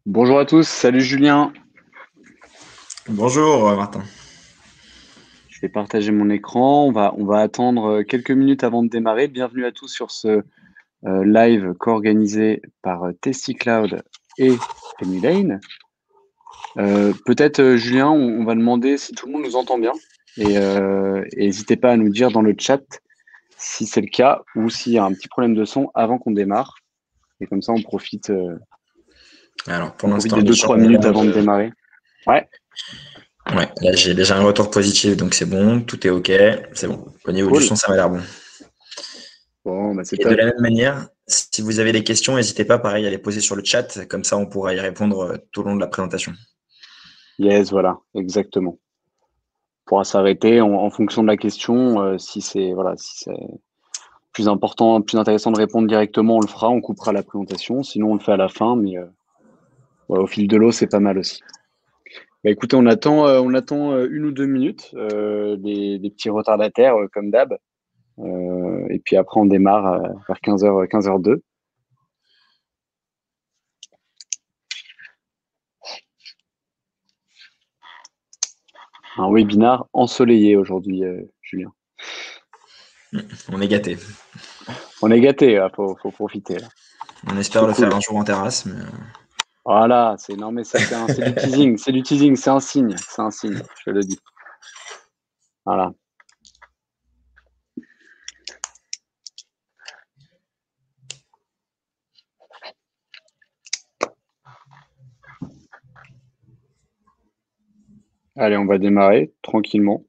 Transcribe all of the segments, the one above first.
Bonjour à tous, salut Julien. Bonjour Martin. Je vais partager mon écran. On va attendre quelques minutes avant de démarrer. Bienvenue à tous sur ce live co-organisé par Testy Cloud et Penny Lane. Peut-être Julien, on va demander si tout le monde nous entend bien. Et n'hésitez pas à nous dire dans le chat si c'est le cas ou s'il y a un petit problème de son avant qu'on démarre. Et comme ça, on profite, Alors pour on profite l'instant des l'échange 2-3 minutes avant de démarrer. Ouais, ouais, là j'ai déjà un retour positif donc c'est bon, tout est ok, c'est bon. Au niveau du cool. son ça m'a l'air bon. Bon, bah c'est Et de top. la même manière, si vous avez des questions, n'hésitez pas pareil à les poser sur le chat, comme ça on pourra y répondre tout au long de la présentation. Yes, voilà, exactement. Pourra s'arrêter en fonction de la question. Si c'est voilà, si c'est plus important, plus intéressant de répondre directement, on le fera, on coupera la présentation. Sinon, on le fait à la fin, mais ouais, au fil de l'eau, c'est pas mal aussi. Bah, écoutez, on attend 1 ou 2 minutes, des petits retardataires comme d'hab. Et puis après, on démarre vers 15h, 15h02. Un webinar ensoleillé aujourd'hui, Julien. On est gâté. On est gâtés, faut profiter là. On espère C'est le faire cool. un jour en terrasse, mais Voilà, c'est non mais c'est du teasing, c'est du teasing, c'est un signe, je le dis. Voilà. Allez, on va démarrer tranquillement.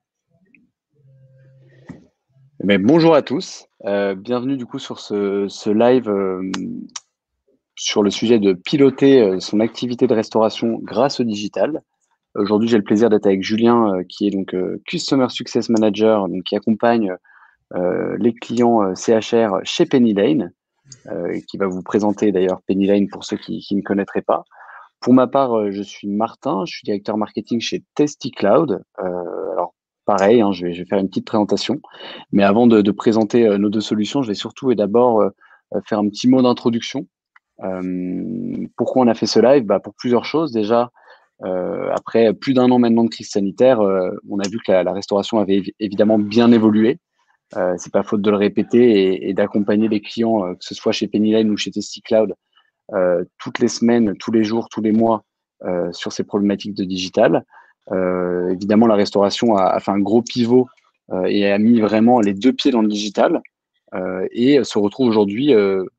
Mais bonjour à tous, bienvenue du coup sur ce live sur le sujet de piloter son activité de restauration grâce au digital. Aujourd'hui, j'ai le plaisir d'être avec Julien, qui est donc Customer Success Manager, donc qui accompagne les clients CHR chez Penny Lane, et qui va vous présenter d'ailleurs Penny Lane pour ceux qui ne connaîtraient pas. Pour ma part, je suis Martin, je suis directeur marketing chez Testy Cloud. Alors, pareil, hein, je vais faire une petite présentation. Mais avant de présenter nos deux solutions, je vais surtout et d'abord faire un petit mot d'introduction. Pourquoi on a fait ce live? Bah, pour plusieurs choses. Déjà, après plus d'1 an maintenant de crise sanitaire, on a vu que la restauration avait évidemment bien évolué. C'est pas faute de le répéter et d'accompagner les clients, que ce soit chez Penny Lane ou chez Testy Cloud, toutes les semaines, tous les jours, tous les mois sur ces problématiques de digital. Évidemment, la restauration a fait un gros pivot et a mis vraiment les deux pieds dans le digital et se retrouve aujourd'hui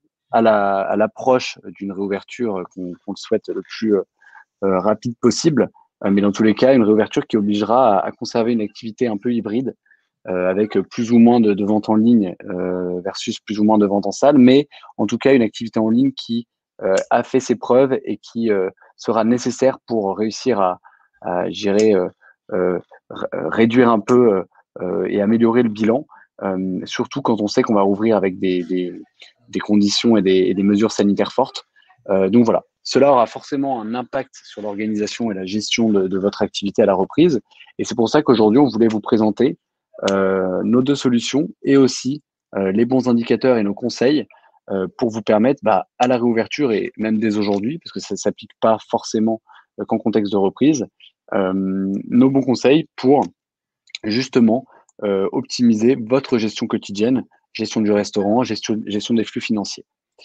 à l'approche d'une réouverture qu'on le souhaite le plus rapide possible. Mais dans tous les cas, une réouverture qui obligera à conserver une activité un peu hybride avec plus ou moins de vente en ligne versus plus ou moins de vente en salle, mais en tout cas une activité en ligne qui a fait ses preuves et qui sera nécessaire pour réussir à gérer, réduire un peu et améliorer le bilan, surtout quand on sait qu'on va rouvrir avec des conditions et des mesures sanitaires fortes. Donc voilà, cela aura forcément un impact sur l'organisation et la gestion de votre activité à la reprise. Et c'est pour ça qu'aujourd'hui, on voulait vous présenter nos deux solutions et aussi les bons indicateurs et nos conseils pour vous permettre à la réouverture et même dès aujourd'hui, parce que ça ne s'applique pas forcément qu'en contexte de reprise, nos bons conseils pour justement optimiser votre gestion quotidienne, gestion du restaurant, gestion des flux financiers.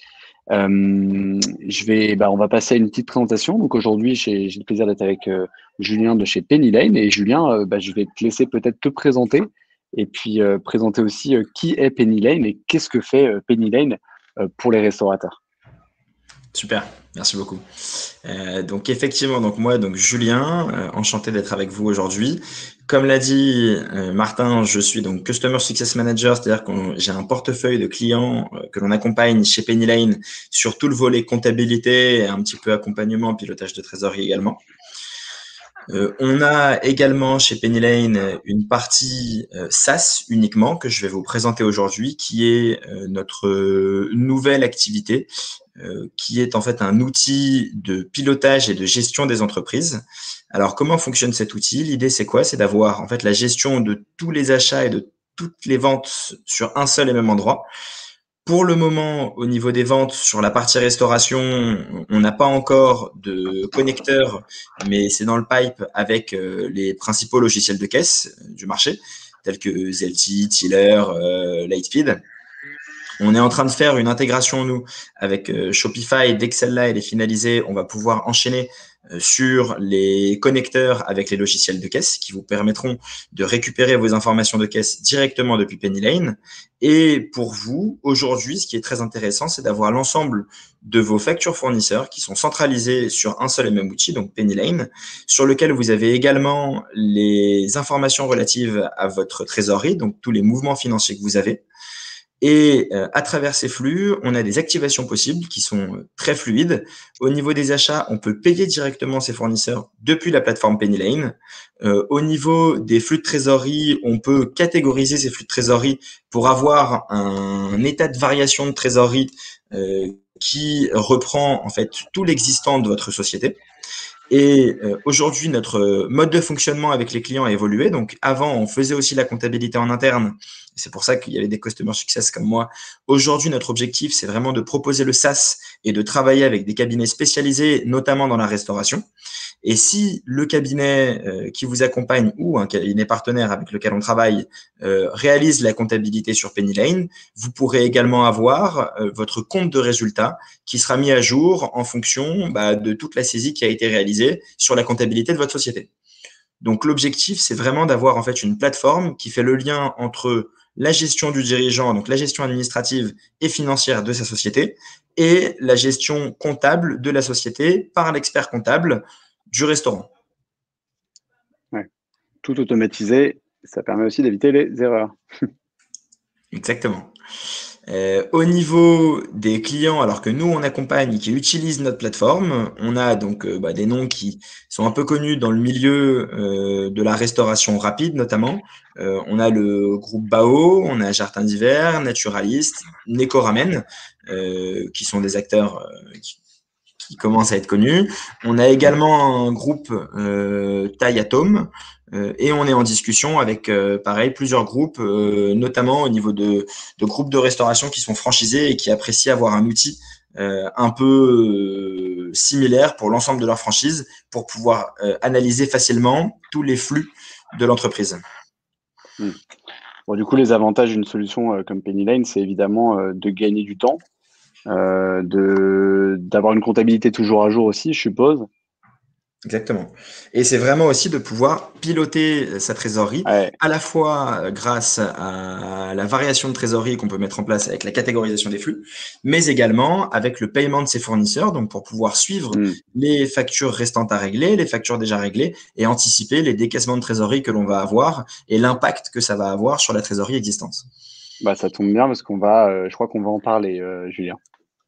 On va passer à une petite présentation. Donc aujourd'hui, j'ai le plaisir d'être avec Julien de chez Penny Lane. Et Julien, je vais te laisser peut-être te présenter et puis présenter aussi qui est Penny Lane et qu'est-ce que fait Penny Lane pour les restaurateurs. super, merci beaucoup. Donc effectivement, donc moi, donc Julien, enchanté d'être avec vous aujourd'hui. Comme l'a dit Martin, je suis donc Customer Success Manager, c'est-à-dire que j'ai un portefeuille de clients que l'on accompagne chez Penny Lane sur tout le volet comptabilité et un petit peu accompagnement, pilotage de trésorerie également. On a également chez Penny Lane une partie SaaS uniquement que je vais vous présenter aujourd'hui, qui est notre nouvelle activité, qui est en fait un outil de pilotage et de gestion des entreprises. Alors, comment fonctionne cet outil? L'idée, c'est quoi? C'est d'avoir en fait la gestion de tous les achats et de toutes les ventes sur un seul et même endroit. Pour le moment, au niveau des ventes, sur la partie restauration, on n'a pas encore de connecteur, mais c'est dans le pipe avec les principaux logiciels de caisse du marché, tels que Zelty, Tiller, Lightspeed. On est en train de faire une intégration, nous, avec Shopify. Dès que celle-là elle est finalisée, on va pouvoir enchaîner sur les connecteurs avec les logiciels de caisse qui vous permettront de récupérer vos informations de caisse directement depuis Pennylane. Et pour vous, aujourd'hui, ce qui est très intéressant, c'est d'avoir l'ensemble de vos factures fournisseurs qui sont centralisées sur un seul et même outil, donc Pennylane, sur lequel vous avez également les informations relatives à votre trésorerie, donc tous les mouvements financiers que vous avez. Et à travers ces flux, on a des activations possibles qui sont très fluides. Au niveau des achats, on peut payer directement ses fournisseurs depuis la plateforme Pennylane. Au niveau des flux de trésorerie, on peut catégoriser ces flux de trésorerie pour avoir un état de variation de trésorerie qui reprend en fait tout l'existant de votre société. Et aujourd'hui, notre mode de fonctionnement avec les clients a évolué. Donc, avant, on faisait aussi la comptabilité en interne. C'est pour ça qu'il y avait des customer success comme moi. Aujourd'hui, notre objectif, c'est vraiment de proposer le SaaS et de travailler avec des cabinets spécialisés, notamment dans la restauration. Et si le cabinet qui vous accompagne ou un cabinet partenaire avec lequel on travaille réalise la comptabilité sur Pennylane, vous pourrez également avoir votre compte de résultat qui sera mis à jour en fonction de toute la saisie qui a été réalisée sur la comptabilité de votre société. Donc l'objectif, c'est vraiment d'avoir en fait une plateforme qui fait le lien entre la gestion du dirigeant, donc la gestion administrative et financière de sa société, et la gestion comptable de la société par l'expert comptable du restaurant. Ouais. Tout automatisé, ça permet aussi d'éviter les erreurs. Exactement. Au niveau des clients, alors que nous on accompagne, qui utilisent notre plateforme, on a donc des noms qui sont un peu connus dans le milieu de la restauration rapide notamment. On a le groupe Bao, on a Jardin d'hiver, Naturaliste, Neko Ramen, qui sont des acteurs qui commencent à être connus. On a également un groupe Thai Atom. Et on est en discussion avec, pareil, plusieurs groupes, notamment au niveau de groupes de restauration qui sont franchisés et qui apprécient avoir un outil un peu similaire pour l'ensemble de leur franchise pour pouvoir analyser facilement tous les flux de l'entreprise. Bon, du coup, les avantages d'une solution comme Pennylane, c'est évidemment de gagner du temps, d'avoir une comptabilité toujours à jour aussi, je suppose. Exactement. Et c'est vraiment aussi de pouvoir piloter sa trésorerie, Ouais. à la fois grâce à la variation de trésorerie qu'on peut mettre en place avec la catégorisation des flux, mais également avec le paiement de ses fournisseurs, donc pour pouvoir suivre Mm. les factures restantes à régler, les factures déjà réglées, et anticiper les décaissements de trésorerie que l'on va avoir et l'impact que ça va avoir sur la trésorerie existante. Ça tombe bien parce je crois qu'on va en parler, Julien.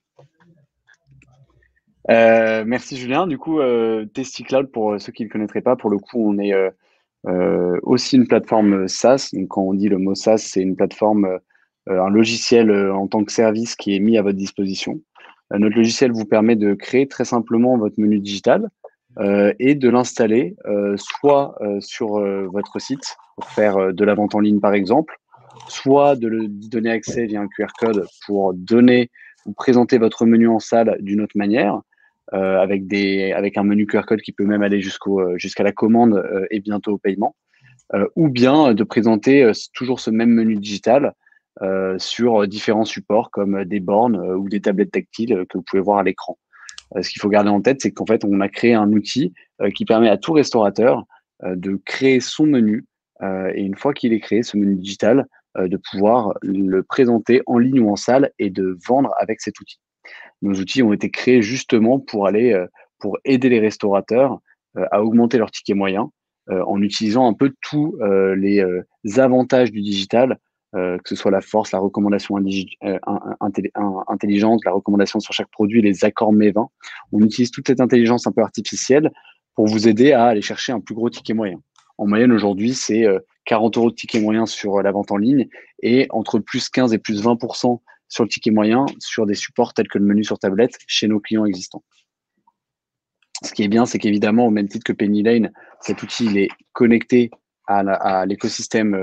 Merci Julien. Du coup, Testicloud, pour ceux qui ne le connaîtraient pas, pour le coup, on est aussi une plateforme SaaS. Donc, quand on dit le mot SaaS, c'est une plateforme, un logiciel en tant que service qui est mis à votre disposition. Notre logiciel vous permet de créer très simplement votre menu digital et de l'installer soit sur votre site pour faire de la vente en ligne, par exemple, soit de lui donner accès via un QR code pour donner ou présenter votre menu en salle d'une autre manière avec un menu QR code qui peut même aller jusqu'à la commande et bientôt au paiement, ou bien de présenter toujours ce même menu digital sur différents supports comme des bornes ou des tablettes tactiles que vous pouvez voir à l'écran. Ce qu'il faut garder en tête, c'est qu'en fait, on a créé un outil qui permet à tout restaurateur de créer son menu et une fois qu'il est créé, ce menu digital, de pouvoir le présenter en ligne ou en salle et de vendre avec cet outil. Nos outils ont été créés justement pour aider les restaurateurs à augmenter leur ticket moyen en utilisant un peu tous les avantages du digital, que ce soit la force, la recommandation intelligente, la recommandation sur chaque produit, les accords MEVin. On utilise toute cette intelligence un peu artificielle pour vous aider à aller chercher un plus gros ticket moyen. En moyenne, aujourd'hui, c'est 40 € de ticket moyen sur la vente en ligne et entre plus 15 et plus 20% sur le ticket moyen sur des supports tels que le menu sur tablette chez nos clients existants. Ce qui est bien, c'est qu'évidemment, au même titre que Pennylane, cet outil il est connecté à l'écosystème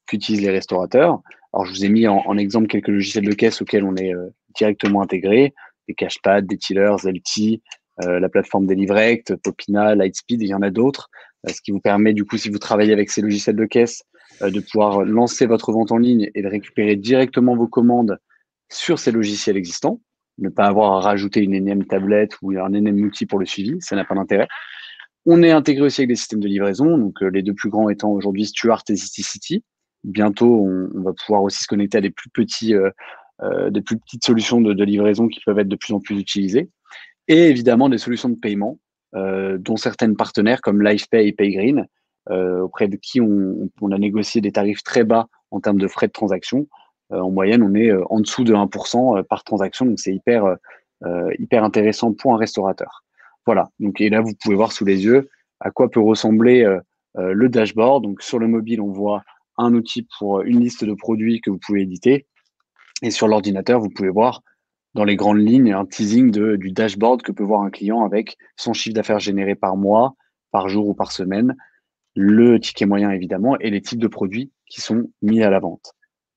qu'utilisent les restaurateurs. Alors, je vous ai mis en exemple quelques logiciels de caisse auxquels on est directement intégré, des Cashpad, des Tillers, Zelty, la plateforme Delivrect, Popina, Lightspeed, il y en a d'autres, ce qui vous permet, du coup, si vous travaillez avec ces logiciels de caisse, de pouvoir lancer votre vente en ligne et de récupérer directement vos commandes sur ces logiciels existants, ne pas avoir à rajouter une énième tablette ou un énième outil pour le suivi, ça n'a pas d'intérêt. On est intégré aussi avec des systèmes de livraison, donc les deux plus grands étant aujourd'hui Stuart et City. Bientôt, on va pouvoir aussi se connecter à des plus petites solutions de livraison qui peuvent être de plus en plus utilisées. Et évidemment, des solutions de paiement, dont certaines partenaires comme LifePay et PayGreen, auprès de qui on a négocié des tarifs très bas en termes de frais de transaction. En moyenne, on est en dessous de 1% par transaction, donc c'est hyper intéressant pour un restaurateur. Voilà, donc et là, vous pouvez voir sous les yeux à quoi peut ressembler le dashboard. Donc sur le mobile, on voit un outil pour une liste de produits que vous pouvez éditer. Et sur l'ordinateur, vous pouvez voir dans les grandes lignes un teasing du dashboard que peut voir un client avec son chiffre d'affaires généré par mois, par jour ou par semaine, le ticket moyen évidemment et les types de produits qui sont mis à la vente.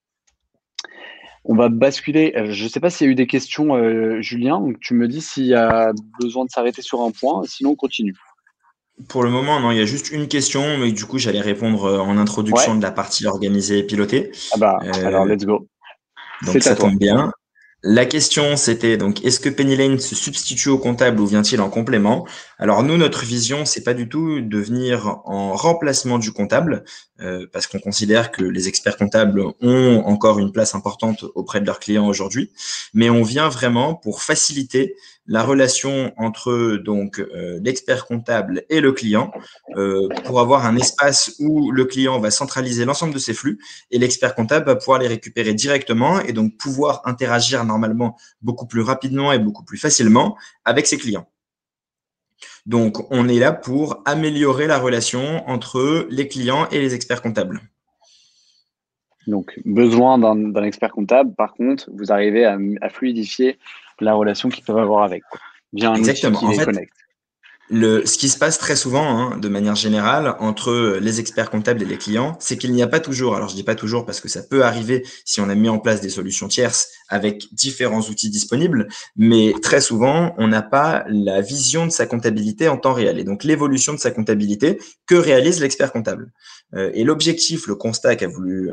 On va basculer. Je ne sais pas s'il y a eu des questions, Julien. Donc tu me dis s'il y a besoin de s'arrêter sur un point, sinon on continue. Pour le moment, non, il y a juste une question, mais du coup, j'allais répondre en introduction Ouais. de la partie organisée et pilotée. Ah bah, alors let's go. Donc C'est à ça toi. tombe bien. La question, c'était donc, est-ce que Penny se substitue au comptable ou vient-il en complément? Alors nous, notre vision, c'est pas du tout de venir en remplacement du comptable, parce qu'on considère que les experts comptables ont encore une place importante auprès de leurs clients aujourd'hui, mais on vient vraiment pour faciliter la relation entre donc l'expert comptable et le client, pour avoir un espace où le client va centraliser l'ensemble de ses flux et l'expert comptable va pouvoir les récupérer directement et donc pouvoir interagir normalement beaucoup plus rapidement et beaucoup plus facilement avec ses clients. Donc, on est là pour améliorer la relation entre les clients et les experts comptables. Donc, besoin d'un expert comptable. Par contre, vous arrivez à fluidifier la relation qu'ils peuvent avoir avec, via un outil Exactement. qui En les fait, connecte. ce qui se passe très souvent, hein, de manière générale, entre les experts comptables et les clients, c'est qu'il n'y a pas toujours, alors je dis pas toujours parce que ça peut arriver si on a mis en place des solutions tierces avec différents outils disponibles, mais très souvent, on n'a pas la vision de sa comptabilité en temps réel et donc l'évolution de sa comptabilité que réalise l'expert comptable. Et l'objectif, le constat qu'a voulu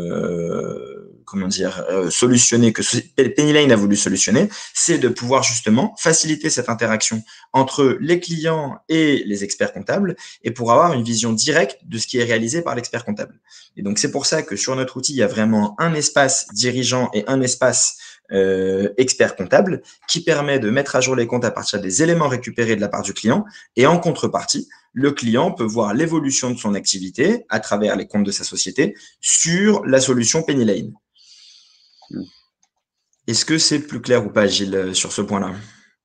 solutionner, que Penny Lane a voulu solutionner, c'est de pouvoir justement faciliter cette interaction entre les clients et les experts comptables et pour avoir une vision directe de ce qui est réalisé par l'expert comptable. Et donc, c'est pour ça que sur notre outil, il y a vraiment un espace dirigeant et un espace expert comptable qui permet de mettre à jour les comptes à partir des éléments récupérés de la part du client. Et en contrepartie, le client peut voir l'évolution de son activité à travers les comptes de sa société sur la solution Penny Lane. Est-ce que c'est plus clair ou pas, Gilles, sur ce point-là?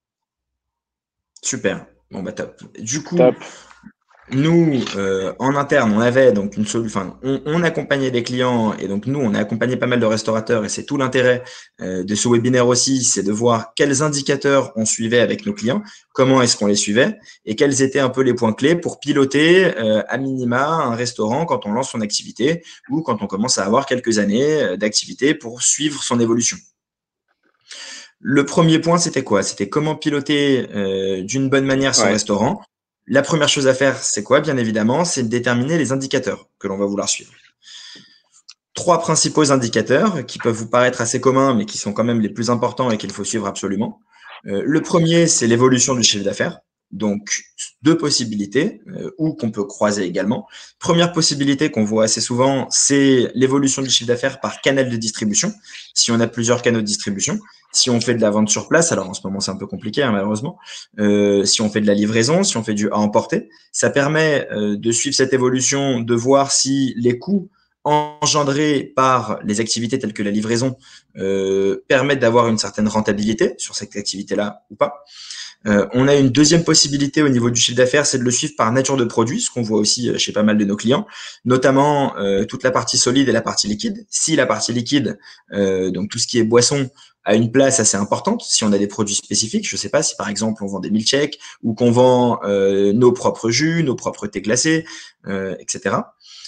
Super. Bon, bah top. Du coup, Top. nous, en interne, on avait donc une solution. Enfin, on accompagnait des clients et donc nous, on a accompagné pas mal de restaurateurs et c'est tout l'intérêt de ce webinaire aussi, c'est de voir quels indicateurs on suivait avec nos clients, comment est-ce qu'on les suivait et quels étaient un peu les points clés pour piloter à minima un restaurant quand on lance son activité ou quand on commence à avoir quelques années d'activité pour suivre son évolution. Le premier point, c'était quoi? C'était comment piloter d'une bonne manière son restaurant. La première chose à faire, c'est quoi? Bien évidemment, c'est de déterminer les indicateurs que l'on va vouloir suivre. 3 principaux indicateurs qui peuvent vous paraître assez communs, mais qui sont quand même les plus importants et qu'il faut suivre absolument. Le premier, c'est l'évolution du chiffre d'affaires. Donc, 2 possibilités, ou qu'on peut croiser également. Première possibilité qu'on voit assez souvent, c'est l'évolution du chiffre d'affaires par canal de distribution. Si on a plusieurs canaux de distribution, si on fait de la vente sur place, alors en ce moment c'est un peu compliqué hein, malheureusement, si on fait de la livraison, si on fait du à emporter, ça permet de suivre cette évolution, de voir si les coûts engendrés par les activités telles que la livraison permettent d'avoir une certaine rentabilité sur cette activité-là ou pas. On a une deuxième possibilité au niveau du chiffre d'affaires, c'est de le suivre par nature de produit, ce qu'on voit aussi chez pas mal de nos clients, notamment toute la partie solide et la partie liquide. Si la partie liquide, donc tout ce qui est boisson, a une place assez importante, si on a des produits spécifiques, je ne sais pas si par exemple on vend des milkshakes ou qu'on vend nos propres jus, nos propres thés glacés, etc.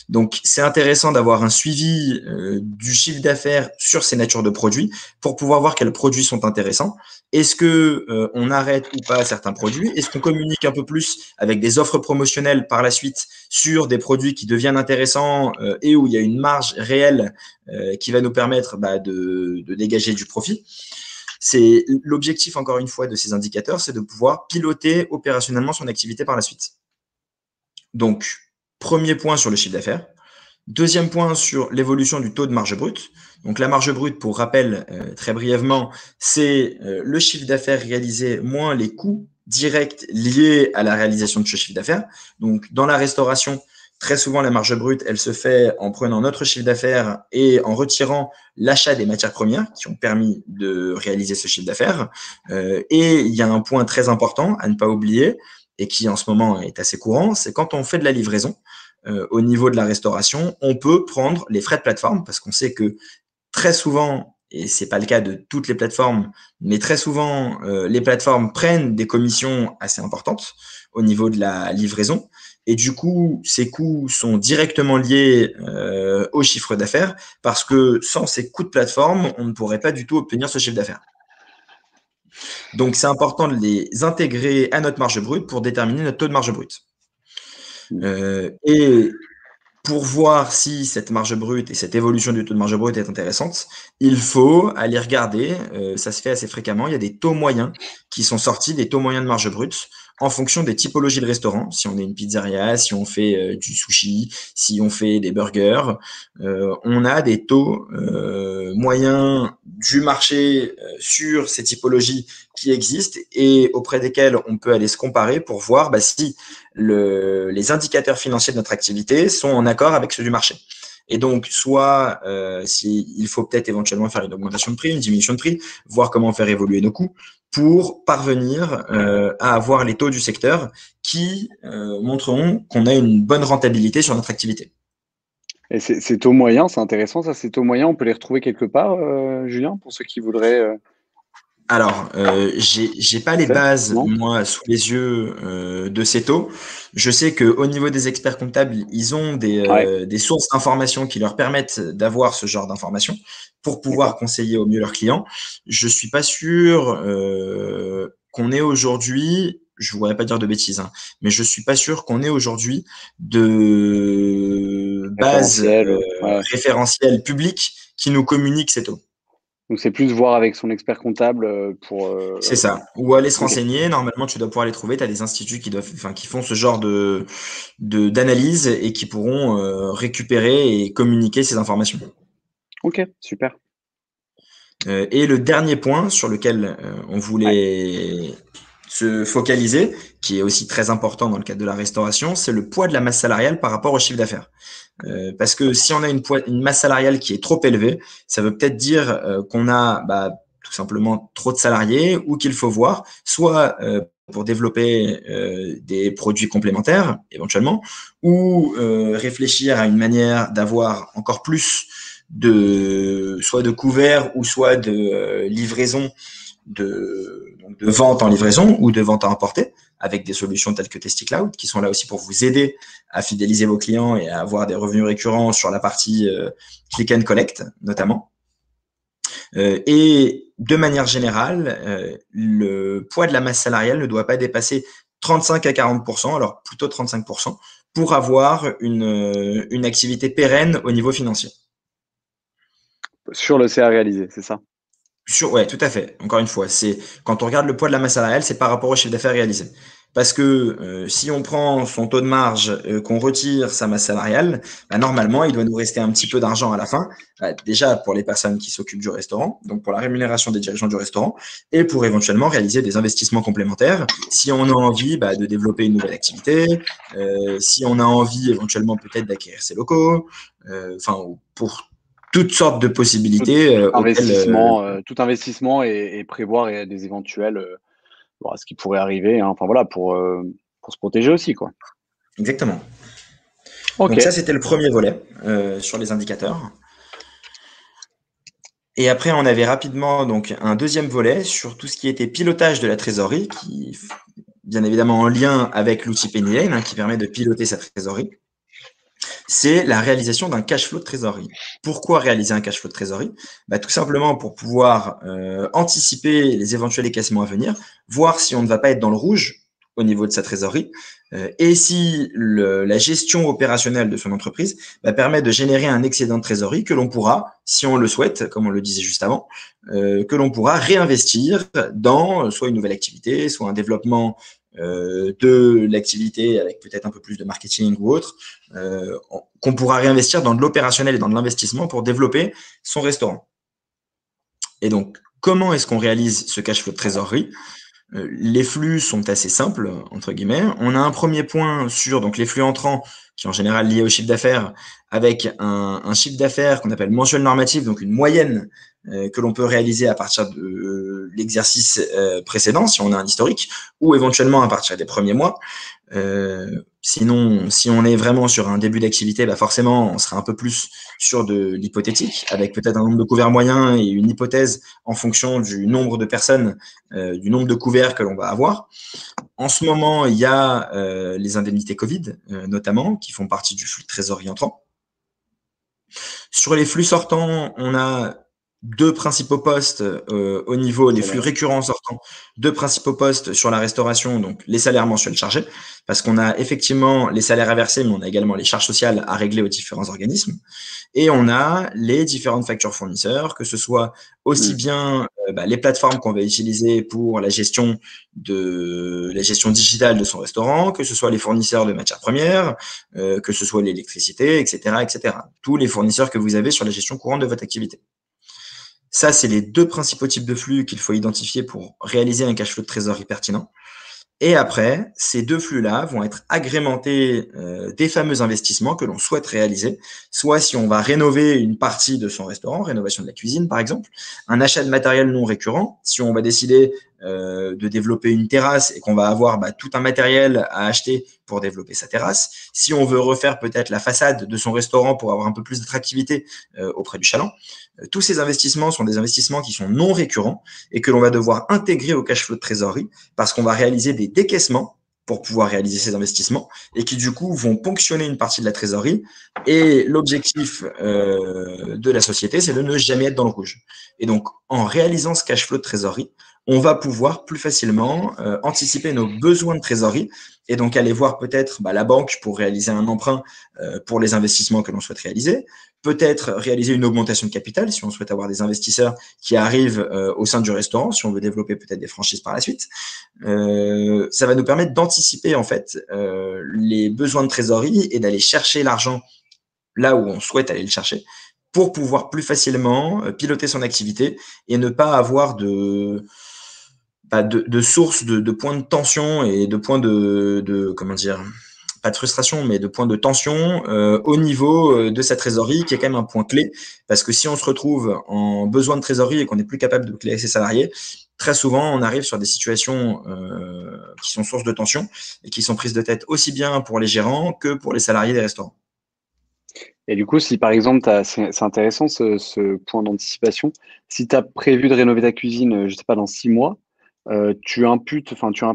Donc, c'est intéressant d'avoir un suivi du chiffre d'affaires sur ces natures de produits pour pouvoir voir quels produits sont intéressants. Est-ce que on arrête ou pas certains produits? Est-ce qu'on communique un peu plus avec des offres promotionnelles par la suite sur des produits qui deviennent intéressants et où il y a une marge réelle qui va nous permettre de dégager du profit? C'est l'objectif, encore une fois, de ces indicateurs, c'est de pouvoir piloter opérationnellement son activité par la suite. Donc, premier point sur le chiffre d'affaires. Deuxième point sur l'évolution du taux de marge brute. Donc, la marge brute, pour rappel, très brièvement, c'est le chiffre d'affaires réalisé moins les coûts directs liés à la réalisation de ce chiffre d'affaires. Donc, dans la restauration, très souvent, la marge brute, elle se fait en prenant notre chiffre d'affaires et en retirant l'achat des matières premières qui ont permis de réaliser ce chiffre d'affaires. Et il y a un point très important à ne pas oublier et qui en ce moment est assez courant, c'est quand on fait de la livraison, au niveau de la restauration, on peut prendre les frais de plateforme parce qu'on sait que très souvent, et c'est pas le cas de toutes les plateformes, mais très souvent, les plateformes prennent des commissions assez importantes au niveau de la livraison. Et du coup, ces coûts sont directement liés au chiffre d'affaires parce que sans ces coûts de plateforme, on ne pourrait pas du tout obtenir ce chiffre d'affaires. Donc, c'est important de les intégrer à notre marge brute pour déterminer notre taux de marge brute. Et pour voir si cette marge brute et cette évolution du taux de marge brute est intéressante, il faut aller regarder, ça se fait assez fréquemment, il y a des taux moyens qui sont sortis, des taux moyens de marge brute, en fonction des typologies de restaurants. Si on est une pizzeria, si on fait du sushi, si on fait des burgers, on a des taux moyens du marché sur ces typologies qui existent et auprès desquels on peut aller se comparer pour voir si les indicateurs financiers de notre activité sont en accord avec ceux du marché. Et donc, soit il faut peut-être éventuellement faire une augmentation de prix, une diminution de prix, voir comment faire évoluer nos coûts pour parvenir à avoir les taux du secteur qui montreront qu'on a une bonne rentabilité sur notre activité. Et ces taux moyens, c'est intéressant ça, ces taux moyens, on peut les retrouver quelque part, Julien, pour ceux qui voudraient… Alors, j'ai pas les bases, moi, sous les yeux de ces taux. Je sais qu'au niveau des experts comptables, ils ont des sources d'informations qui leur permettent d'avoir ce genre d'informations pour pouvoir conseiller au mieux leurs clients. Je suis pas sûr qu'on ait aujourd'hui, je voudrais pas dire de bêtises, hein, mais je suis pas sûr qu'on ait aujourd'hui de base référentielle publique qui nous communique ces taux. Donc, c'est plus voir avec son expert comptable pour… C'est ça. Ou aller se renseigner. Normalement, tu dois pouvoir les trouver. Tu as des instituts qui font ce genre d'analyse et qui pourront récupérer et communiquer ces informations. Ok, super. Et le dernier point sur lequel on voulait se focaliser, qui est aussi très important dans le cadre de la restauration, c'est le poids de la masse salariale par rapport au chiffre d'affaires. Parce que si on a une masse salariale qui est trop élevée, ça veut peut-être dire qu'on a tout simplement trop de salariés ou qu'il faut voir soit pour développer des produits complémentaires éventuellement ou réfléchir à une manière d'avoir encore plus soit de couverts ou soit de livraison de vente en livraison ou de vente à emporter avec des solutions telles que TestiCloud qui sont là aussi pour vous aider à fidéliser vos clients et à avoir des revenus récurrents sur la partie click and collect notamment. Et de manière générale, le poids de la masse salariale ne doit pas dépasser 35 à 40%, alors plutôt 35%, pour avoir une activité pérenne au niveau financier. Sur le CA réalisé, c'est ça? Ouais, tout à fait. Encore une fois, c'est quand on regarde le poids de la masse salariale, c'est par rapport au chiffre d'affaires réalisé. Parce que si on prend son taux de marge, qu'on retire sa masse salariale, normalement, il doit nous rester un petit peu d'argent à la fin. Déjà pour les personnes qui s'occupent du restaurant, donc pour la rémunération des dirigeants du restaurant, et pour éventuellement réaliser des investissements complémentaires. Si on a envie de développer une nouvelle activité, si on a envie éventuellement peut-être d'acquérir ses locaux, pour toutes sortes de possibilités. Tout investissement et prévoir des éventuels ce qui pourrait arriver. Hein. Pour se protéger aussi, quoi. Exactement. Okay. Donc ça, c'était le premier volet sur les indicateurs. Et après, on avait rapidement donc un deuxième volet sur tout ce qui était pilotage de la trésorerie, qui bien évidemment en lien avec l'outil Penny Lane, qui permet de piloter sa trésorerie. c'est la réalisation d'un cash flow de trésorerie. Pourquoi réaliser un cash flow de trésorerie? Tout simplement pour pouvoir anticiper les éventuels décaissements à venir, voir si on ne va pas être dans le rouge au niveau de sa trésorerie, et si la gestion opérationnelle de son entreprise permet de générer un excédent de trésorerie que l'on pourra, si on le souhaite, comme on le disait juste avant, que l'on pourra réinvestir dans soit une nouvelle activité, soit un développement de l'activité avec peut-être un peu plus de marketing ou autre, qu'on pourra réinvestir dans de l'opérationnel et dans de l'investissement pour développer son restaurant. Et donc, comment est-ce qu'on réalise ce cash flow de trésorerie? Les flux sont assez simples, entre guillemets. On a un premier point sur donc les flux entrants, qui est en général lié au chiffre d'affaires, avec un chiffre d'affaires qu'on appelle mensuel normatif, donc une moyenne que l'on peut réaliser à partir de l'exercice précédent, si on a un historique, ou éventuellement à partir des premiers mois. Sinon, si on est vraiment sur un début d'activité, forcément, on sera un peu plus sur de l'hypothétique, avec peut-être un nombre de couverts moyen et une hypothèse en fonction du nombre de personnes, du nombre de couverts que l'on va avoir. En ce moment, il y a les indemnités Covid, notamment, qui font partie du flux de trésorerie entrant. Sur les flux sortants, on a deux principaux postes au niveau des flux récurrents sortants, deux principaux postes sur la restauration, donc les salaires mensuels chargés, parce qu'on a effectivement les salaires à verser, mais on a également les charges sociales à régler aux différents organismes, et on a les différentes factures fournisseurs, que ce soit aussi bien les plateformes qu'on va utiliser pour la gestion digitale de son restaurant, que ce soit les fournisseurs de matières premières, que ce soit l'électricité, etc., etc. Tous les fournisseurs que vous avez sur la gestion courante de votre activité. Ça, c'est les deux principaux types de flux qu'il faut identifier pour réaliser un cash flow de trésorerie pertinent. Et après, ces deux flux-là vont être agrémentés des fameux investissements que l'on souhaite réaliser, soit si on va rénover une partie de son restaurant, rénovation de la cuisine par exemple, un achat de matériel non récurrent, si on va décider de développer une terrasse et qu'on va avoir tout un matériel à acheter pour développer sa terrasse, si on veut refaire peut-être la façade de son restaurant pour avoir un peu plus d'attractivité auprès du chaland. Tous ces investissements sont des investissements qui sont non récurrents et que l'on va devoir intégrer au cash flow de trésorerie parce qu'on va réaliser des décaissements pour pouvoir réaliser ces investissements et qui du coup vont ponctionner une partie de la trésorerie. Et l'objectif de la société, c'est de ne jamais être dans le rouge. Et donc, en réalisant ce cash flow de trésorerie, on va pouvoir plus facilement anticiper nos besoins de trésorerie et donc aller voir peut-être la banque pour réaliser un emprunt pour les investissements que l'on souhaite réaliser, peut-être réaliser une augmentation de capital si on souhaite avoir des investisseurs qui arrivent au sein du restaurant, si on veut développer peut-être des franchises par la suite. Ça va nous permettre d'anticiper en fait les besoins de trésorerie et d'aller chercher l'argent là où on souhaite aller le chercher pour pouvoir plus facilement piloter son activité et ne pas avoir de sources de points de tension et de points de comment dire, pas de frustration, mais de points de tension au niveau de sa trésorerie, qui est quand même un point clé, parce que si on se retrouve en besoin de trésorerie et qu'on n'est plus capable de clérer ses salariés, très souvent, on arrive sur des situations qui sont source de tension et qui sont prises de tête aussi bien pour les gérants que pour les salariés des restaurants. Et du coup, si par exemple, c'est intéressant ce point d'anticipation, si tu as prévu de rénover ta cuisine, je sais pas, dans 6 mois, tu impactes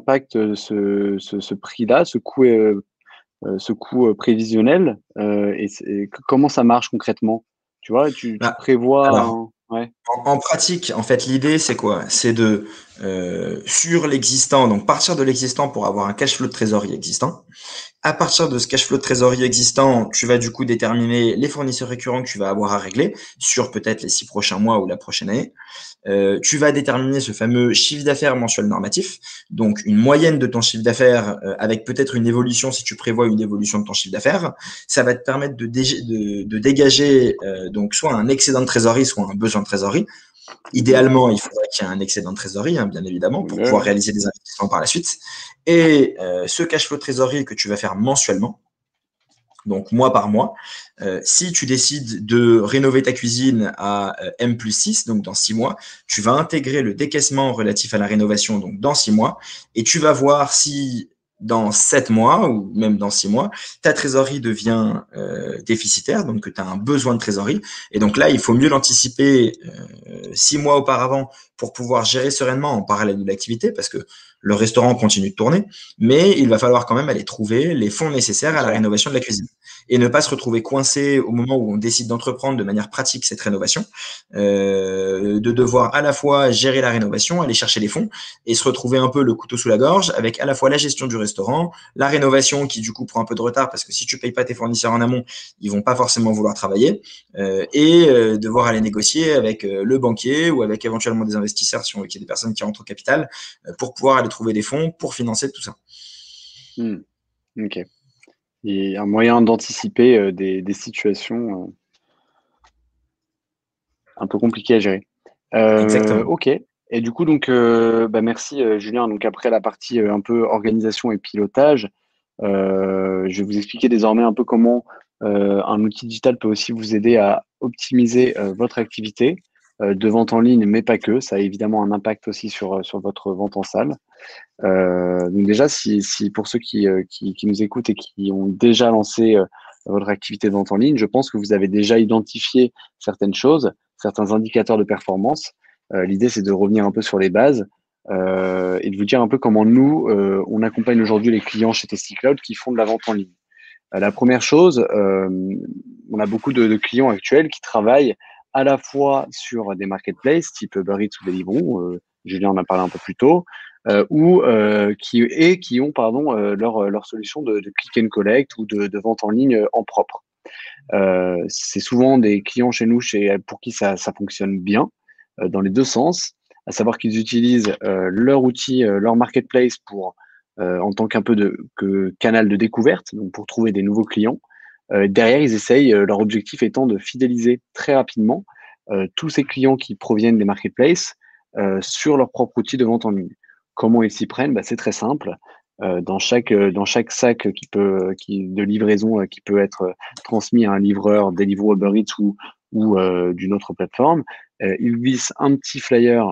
ce prix-là, ce coût prévisionnel, et comment ça marche concrètement? Tu vois, tu prévois alors, ouais. En pratique, en fait, l'idée, c'est quoi? C'est de, sur l'existant, donc partir de l'existant pour avoir un cash flow de trésorerie existant. À partir de ce cash flow de trésorerie existant, tu vas du coup déterminer les fournisseurs récurrents que tu vas avoir à régler sur peut-être les 6 prochains mois ou la prochaine année. Tu vas déterminer ce fameux chiffre d'affaires mensuel normatif, donc une moyenne de ton chiffre d'affaires avec peut-être une évolution si tu prévois une évolution de ton chiffre d'affaires. Ça va te permettre de dégager donc soit un excédent de trésorerie, soit un besoin de trésorerie. Idéalement, il faudrait qu'il y ait un excédent de trésorerie, bien évidemment, pour pouvoir réaliser des investissements par la suite. Et ce cash flow de trésorerie que tu vas faire mensuellement, donc mois par mois, si tu décides de rénover ta cuisine à M+6, donc dans 6 mois, tu vas intégrer le décaissement relatif à la rénovation donc dans 6 mois, et tu vas voir si dans 7 mois ou même dans 6 mois, ta trésorerie devient déficitaire, donc que tu as un besoin de trésorerie. Et donc là, il faut mieux l'anticiper 6 mois auparavant pour pouvoir gérer sereinement en parallèle de l'activité, parce que le restaurant continue de tourner, mais il va falloir quand même aller trouver les fonds nécessaires à la rénovation de la cuisine. et ne pas se retrouver coincé au moment où on décide d'entreprendre de manière pratique cette rénovation, de devoir à la fois gérer la rénovation, aller chercher les fonds et se retrouver un peu le couteau sous la gorge avec à la fois la gestion du restaurant, la rénovation qui du coup prend un peu de retard parce que si tu payes pas tes fournisseurs en amont, ils vont pas forcément vouloir travailler, et devoir aller négocier avec le banquier ou avec éventuellement des investisseurs si on veut qu'il y ait des personnes qui rentrent au capital pour pouvoir aller trouver des fonds pour financer tout ça. Ok. Et un moyen d'anticiper des situations un peu compliquées à gérer. Exactement. Ok. Et du coup, donc, merci Julien. Donc après la partie un peu organisation et pilotage, je vais vous expliquer désormais un peu comment un outil digital peut aussi vous aider à optimiser votre activité de vente en ligne, mais pas que. Ça a évidemment un impact aussi sur votre vente en salle. Donc déjà, si pour ceux qui nous écoutent et qui ont déjà lancé votre activité de vente en ligne, je pense que vous avez déjà identifié certaines choses, certains indicateurs de performance. L'idée, c'est de revenir un peu sur les bases et de vous dire un peu comment nous, on accompagne aujourd'hui les clients chez TestiCloud qui font de la vente en ligne. La première chose, on a beaucoup de clients actuels qui travaillent à la fois sur des marketplaces type Uber Eats ou Deliveroo, Julien en a parlé un peu plus tôt, qui ont leur solution de click and collect ou de vente en ligne en propre. C'est souvent des clients chez nous pour qui ça fonctionne bien dans les deux sens, à savoir qu'ils utilisent leur outil, leur marketplace en tant qu'un peu que canal de découverte, donc pour trouver des nouveaux clients. Derrière, ils essayent, leur objectif étant de fidéliser très rapidement tous ces clients qui proviennent des marketplaces sur leur propre outil de vente en ligne. Comment ils s'y prennent? C'est très simple. Dans chaque sac de livraison qui peut être transmis à un livreur, Deliveroo, Uber Eats ou d'une autre plateforme, ils glissent un petit flyer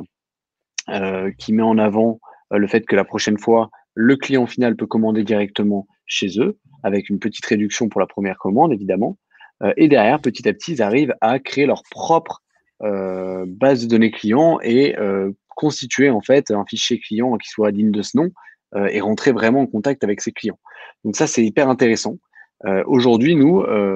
qui met en avant le fait que la prochaine fois, le client final peut commander directement chez eux, avec une petite réduction pour la première commande, évidemment. Et derrière, petit à petit, ils arrivent à créer leur propre base de données client et constituer en fait un fichier client qui soit digne de ce nom et rentrer vraiment en contact avec ses clients. Donc ça, c'est hyper intéressant. Aujourd'hui, nous,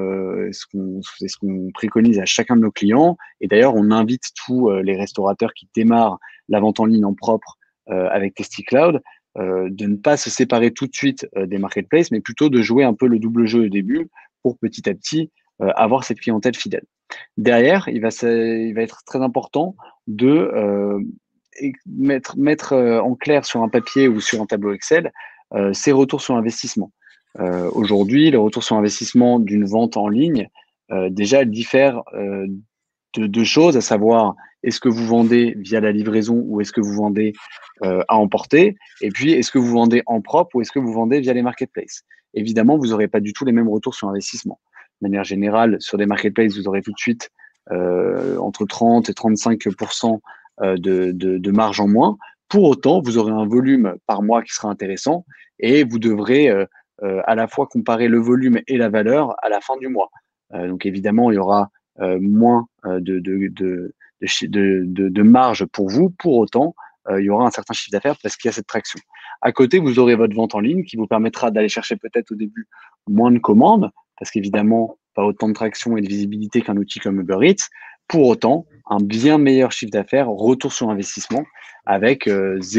c'est ce qu'on préconise à chacun de nos clients. Et d'ailleurs, on invite tous les restaurateurs qui démarrent la vente en ligne en propre avec TestiCloud, de ne pas se séparer tout de suite des marketplaces, mais plutôt de jouer un peu le double jeu au début pour petit à petit avoir cette clientèle fidèle. Derrière, il va être très important de mettre en clair sur un papier ou sur un tableau Excel ses retours sur investissement. Aujourd'hui, le retour sur investissement d'une vente en ligne, déjà, elle diffère de deux choses, à savoir est-ce que vous vendez via la livraison ou est-ce que vous vendez à emporter, et puis est-ce que vous vendez en propre ou est-ce que vous vendez via les marketplaces. Évidemment, vous n'aurez pas du tout les mêmes retours sur investissement. De manière générale, sur des marketplaces, vous aurez tout de suite entre 30 et 35% de marge en moins. Pour autant, vous aurez un volume par mois qui sera intéressant et vous devrez à la fois comparer le volume et la valeur à la fin du mois. Donc évidemment, il y aura moins de marge pour vous. Pour autant, il y aura un certain chiffre d'affaires parce qu'il y a cette traction. À côté, vous aurez votre vente en ligne qui vous permettra d'aller chercher peut-être au début moins de commandes parce qu'évidemment, pas autant de traction et de visibilité qu'un outil comme Uber Eats. Pour autant, un bien meilleur chiffre d'affaires, retour sur investissement avec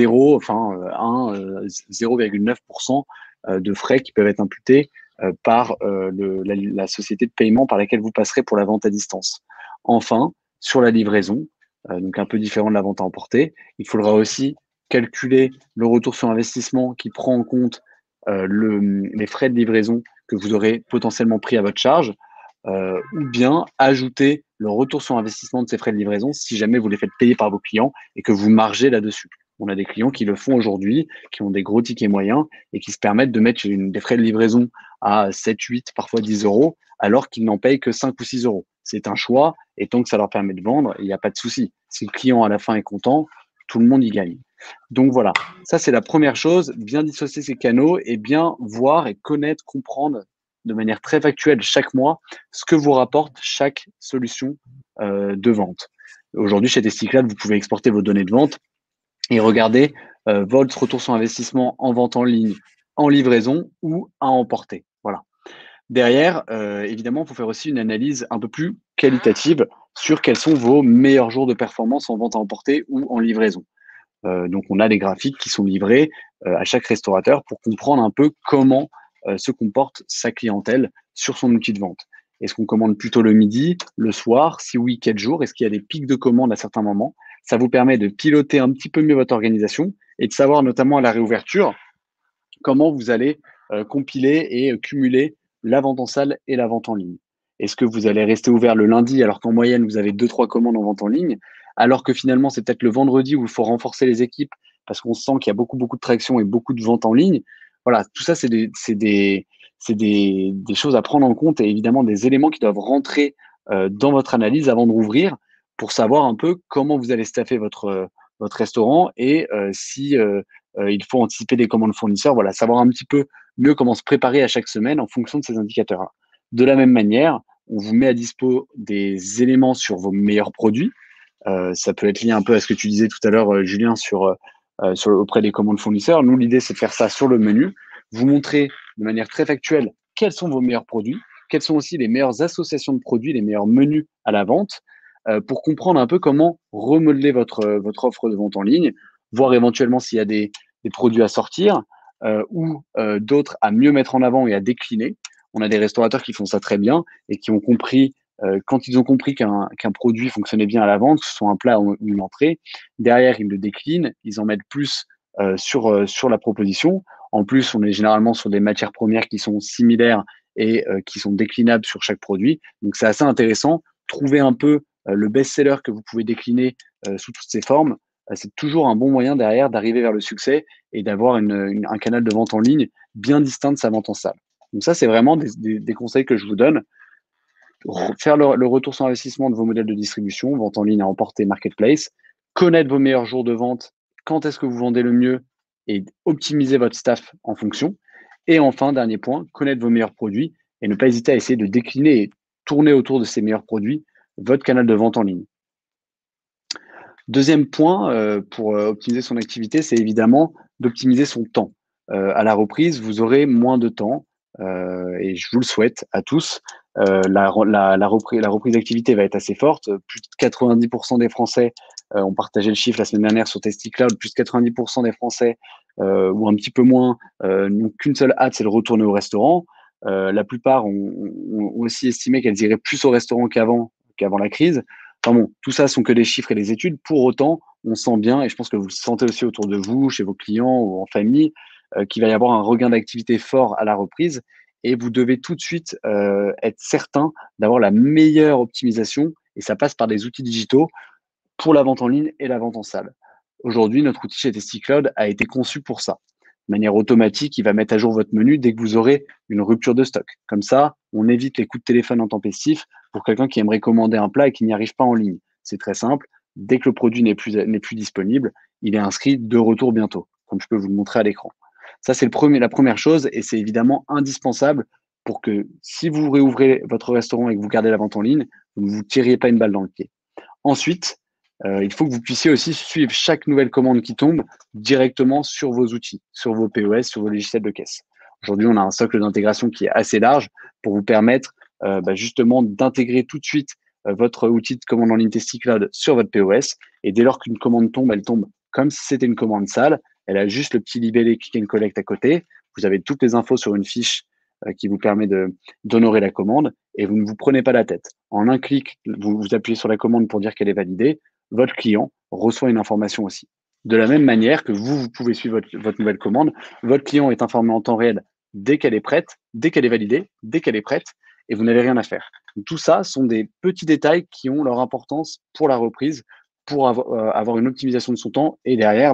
0,9% de frais qui peuvent être imputés par la société de paiement par laquelle vous passerez pour la vente à distance. Enfin, sur la livraison, donc un peu différent de la vente à emporter, il faudra aussi calculer le retour sur investissement qui prend en compte les frais de livraison que vous aurez potentiellement pris à votre charge, ou bien ajouter le retour sur investissement de ces frais de livraison si jamais vous les faites payer par vos clients et que vous margez là-dessus. On a des clients qui le font aujourd'hui, qui ont des gros tickets moyens et qui se permettent de mettre des frais de livraison à 7, 8, parfois 10 euros, alors qu'ils n'en payent que 5 ou 6 euros. C'est un choix et tant que ça leur permet de vendre, il n'y a pas de souci. Si le client à la fin est content, tout le monde y gagne. Donc voilà, ça c'est la première chose, bien dissocier ces canaux et bien voir et connaître, comprendre de manière très factuelle chaque mois ce que vous rapporte chaque solution de vente. Aujourd'hui, chez TestiCloud, vous pouvez exporter vos données de vente et regarder votre retour sur investissement en vente en ligne, en livraison ou à emporter. Voilà. Derrière, évidemment, il faut faire aussi une analyse un peu plus qualitative sur quels sont vos meilleurs jours de performance en vente à emporter ou en livraison. Donc on a des graphiques qui sont livrés, à chaque restaurateur pour comprendre un peu comment, se comporte sa clientèle sur son outil de vente. Est-ce qu'on commande plutôt le midi, le soir? Si oui, quel jour? Est-ce qu'il y a des pics de commandes à certains moments? Ça vous permet de piloter un petit peu mieux votre organisation et de savoir notamment à la réouverture comment vous allez compiler et cumuler la vente en salle et la vente en ligne. Est-ce que vous allez rester ouvert le lundi alors qu'en moyenne vous avez deux trois commandes en vente en ligne, alors que finalement c'est peut-être le vendredi où il faut renforcer les équipes parce qu'on sent qu'il y a beaucoup de traction et beaucoup de ventes en ligne. Voilà, tout ça c'est des choses à prendre en compte et évidemment des éléments qui doivent rentrer dans votre analyse avant de rouvrir pour savoir un peu comment vous allez staffer votre restaurant et si il faut anticiper des commandes fournisseurs, voilà, savoir un petit peu mieux comment se préparer à chaque semaine en fonction de ces indicateurs-là. De la même manière, on vous met à dispo des éléments sur vos meilleurs produits. Ça peut être lié un peu à ce que tu disais tout à l'heure, Julien, auprès des commandes fournisseurs. Nous, l'idée, c'est de faire ça sur le menu, vous montrer de manière très factuelle quels sont vos meilleurs produits, quelles sont aussi les meilleures associations de produits, les meilleurs menus à la vente, pour comprendre un peu comment remodeler votre offre de vente en ligne, voir éventuellement s'il y a des produits à sortir ou d'autres à mieux mettre en avant et à décliner. On a des restaurateurs qui font ça très bien et qui ont compris, quand ils ont compris qu'un produit fonctionnait bien à la vente, que ce soit un plat ou une entrée, derrière, ils le déclinent, ils en mettent plus sur la proposition. En plus, on est généralement sur des matières premières qui sont similaires et qui sont déclinables sur chaque produit. Donc, c'est assez intéressant. Trouver un peu le best-seller que vous pouvez décliner sous toutes ses formes, c'est toujours un bon moyen derrière d'arriver vers le succès et d'avoir un canal de vente en ligne bien distinct de sa vente en salle. Donc ça, c'est vraiment des conseils que je vous donne. Faire le retour sur investissement de vos modèles de distribution, vente en ligne à emporter, marketplace, connaître vos meilleurs jours de vente, quand est-ce que vous vendez le mieux et optimiser votre staff en fonction. Et enfin, dernier point, connaître vos meilleurs produits et ne pas hésiter à essayer de décliner et tourner autour de ces meilleurs produits votre canal de vente en ligne. Deuxième point, pour optimiser son activité, c'est évidemment d'optimiser son temps. À la reprise, vous aurez moins de temps et je vous le souhaite à tous. La reprise d'activité va être assez forte. Plus de 90% des Français ont partagé le chiffre la semaine dernière sur TestiCloud. Plus de 90% des Français, ou un petit peu moins, n'ont qu'une seule hâte, c'est de retourner au restaurant. La plupart ont aussi estimé qu'elles iraient plus au restaurant qu'avant la crise. Enfin bon, tout ça sont que des chiffres et des études. Pour autant, on sent bien, et je pense que vous le sentez aussi autour de vous, chez vos clients ou en famille, qu'il va y avoir un regain d'activité fort à la reprise. Et vous devez tout de suite être certain d'avoir la meilleure optimisation. Et ça passe par des outils digitaux pour la vente en ligne et la vente en salle. Aujourd'hui, notre outil chez TestiCloud a été conçu pour ça. De manière automatique, il va mettre à jour votre menu dès que vous aurez une rupture de stock. Comme ça, on évite les coups de téléphone intempestifs pour quelqu'un qui aimerait commander un plat et qui n'y arrive pas en ligne. C'est très simple. Dès que le produit n'est plus disponible, il est inscrit de retour bientôt, comme je peux vous le montrer à l'écran. Ça, c'est la première chose et c'est évidemment indispensable pour que si vous réouvrez votre restaurant et que vous gardez la vente en ligne, vous ne vous tiriez pas une balle dans le pied. Ensuite, il faut que vous puissiez aussi suivre chaque nouvelle commande qui tombe directement sur vos outils, sur vos POS, sur vos logiciels de caisse. Aujourd'hui, on a un socle d'intégration qui est assez large pour vous permettre justement d'intégrer tout de suite votre outil de commande en ligne TestiCloud sur votre POS. Et dès lors qu'une commande tombe, elle tombe comme si c'était une commande salle. Elle a juste le petit libellé Click and Collect à côté. Vous avez toutes les infos sur une fiche qui vous permet d'honorer la commande et vous ne vous prenez pas la tête. En un clic, vous appuyez sur la commande pour dire qu'elle est validée. Votre client reçoit une information aussi. De la même manière que vous pouvez suivre votre nouvelle commande, votre client est informé en temps réel dès qu'elle est prête, dès qu'elle est validée, dès qu'elle est prête, et vous n'avez rien à faire. Donc, tout ça sont des petits détails qui ont leur importance pour la reprise, pour avoir une optimisation de son temps et derrière,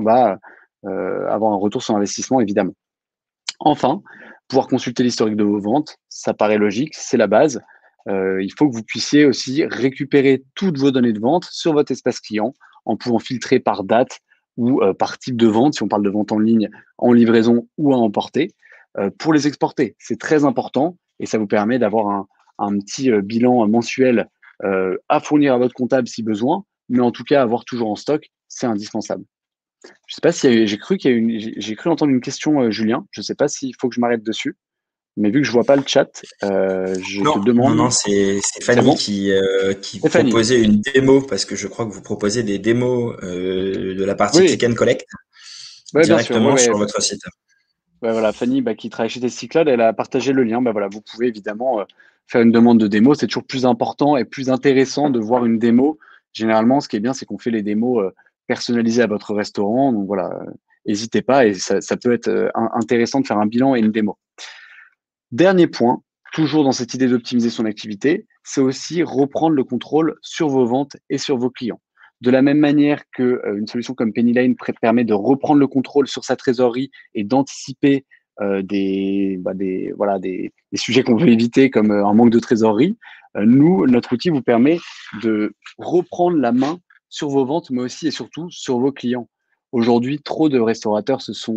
avoir un retour sur investissement, évidemment. Enfin, pouvoir consulter l'historique de vos ventes, ça paraît logique, c'est la base. Il faut que vous puissiez aussi récupérer toutes vos données de vente sur votre espace client en pouvant filtrer par date ou par type de vente, si on parle de vente en ligne, en livraison ou à emporter, pour les exporter. C'est très important et ça vous permet d'avoir un petit bilan mensuel à fournir à votre comptable si besoin, mais en tout cas, avoir toujours en stock, c'est indispensable. Je sais pas si j'ai cru entendre une question, Julien. Je sais pas s'il faut que je m'arrête dessus. Mais vu que je vois pas le chat, je te Non, demande. c'est C'est Fanny bon? qui Stéphanie. proposait une démo parce que je crois que vous proposez des démos de la partie Oui, click and collect ouais, bien sûr. Ouais, directement ouais. sur votre site. Ouais, voilà, Fanny, qui travaille chez Testicloud, elle a partagé le lien. Bah, voilà, vous pouvez évidemment faire une demande de démo. C'est toujours plus important et plus intéressant de voir une démo. Généralement, ce qui est bien, c'est qu'on fait les démos personnalisées à votre restaurant. Donc voilà, n'hésitez pas et ça peut être intéressant de faire un bilan et une démo. Dernier point, toujours dans cette idée d'optimiser son activité, c'est aussi reprendre le contrôle sur vos ventes et sur vos clients. De la même manière que une solution comme Pennylane permet de reprendre le contrôle sur sa trésorerie et d'anticiper des sujets qu'on veut éviter comme un manque de trésorerie, nous, notre outil vous permet de reprendre la main sur vos ventes, mais aussi et surtout sur vos clients. Aujourd'hui, trop de restaurateurs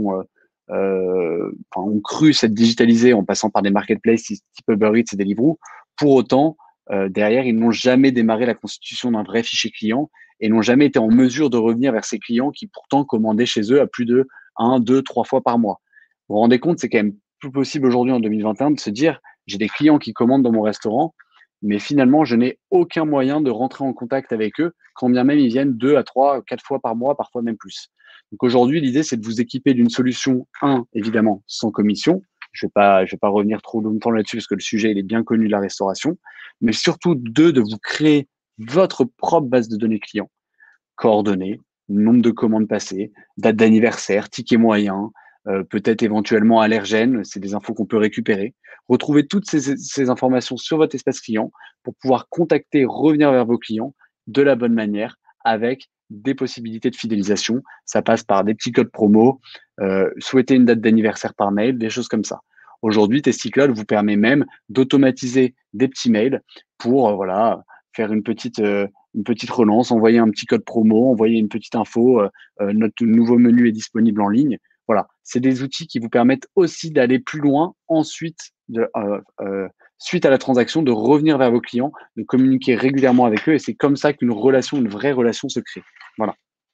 ont cru s'être digitalisés en passant par des marketplaces type Uber Eats et Deliveroo. Pour autant, derrière, ils n'ont jamais démarré la constitution d'un vrai fichier client et n'ont jamais été en mesure de revenir vers ces clients qui pourtant commandaient chez eux à plus de 1, 2, 3 fois par mois. Vous vous rendez compte, c'est quand même plus possible aujourd'hui en 2021 de se dire, j'ai des clients qui commandent dans mon restaurant, mais finalement, je n'ai aucun moyen de rentrer en contact avec eux, quand bien même ils viennent 2 à 3, 4 fois par mois, parfois même plus. Donc aujourd'hui, l'idée, c'est de vous équiper d'une solution, évidemment, sans commission. Je vais pas revenir trop longtemps là-dessus parce que le sujet, il est bien connu de la restauration. Mais surtout, deux, de vous créer votre propre base de données clients, coordonnées, nombre de commandes passées, date d'anniversaire, ticket moyen, peut-être éventuellement allergène, c'est des infos qu'on peut récupérer. Retrouver toutes ces informations sur votre espace client pour pouvoir contacter, revenir vers vos clients de la bonne manière avec des possibilités de fidélisation. Ça passe par des petits codes promo, souhaiter une date d'anniversaire par mail, des choses comme ça. Aujourd'hui, Testicloud vous permet même d'automatiser des petits mails pour faire une petite relance, envoyer un petit code promo, envoyer une petite info, notre nouveau menu est disponible en ligne. Voilà, c'est des outils qui vous permettent aussi d'aller plus loin ensuite, suite à la transaction, de revenir vers vos clients, de communiquer régulièrement avec eux. Et c'est comme ça qu'une relation, une vraie relation se crée. Voilà.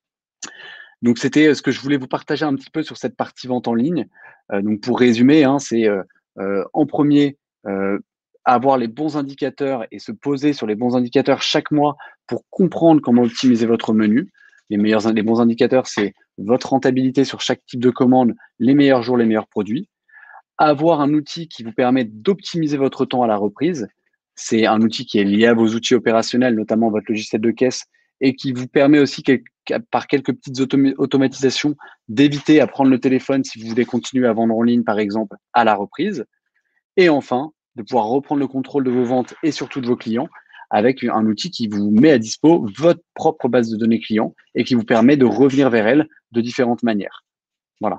Donc, c'était ce que je voulais vous partager un petit peu sur cette partie vente en ligne. Donc, pour résumer, hein, c'est en premier, euh, avoir les bons indicateurs et se poser sur les bons indicateurs chaque mois pour comprendre comment optimiser votre menu. Les bons indicateurs, c'est votre rentabilité sur chaque type de commande, les meilleurs jours, les meilleurs produits. Avoir un outil qui vous permet d'optimiser votre temps à la reprise. C'est un outil qui est lié à vos outils opérationnels, notamment votre logiciel de caisse, et qui vous permet aussi, par quelques petites automatisations, d'éviter à prendre le téléphone si vous voulez continuer à vendre en ligne, par exemple, à la reprise. Et enfin, de pouvoir reprendre le contrôle de vos ventes et surtout de vos clients avec un outil qui vous met à dispo votre propre base de données clients et qui vous permet de revenir vers elle de différentes manières. Voilà.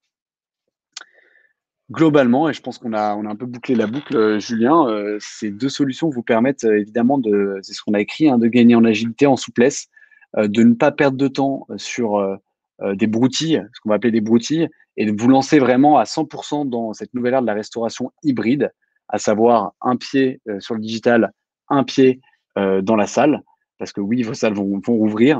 Globalement, et je pense on a un peu bouclé la boucle, Julien, ces deux solutions vous permettent évidemment c'est ce qu'on a écrit, hein, de gagner en agilité, en souplesse, de ne pas perdre de temps sur des broutilles, ce qu'on va appeler des broutilles, et de vous lancer vraiment à 100% dans cette nouvelle ère de la restauration hybride, à savoir un pied sur le digital, un pied dans la salle, parce que oui, vos salles vont rouvrir.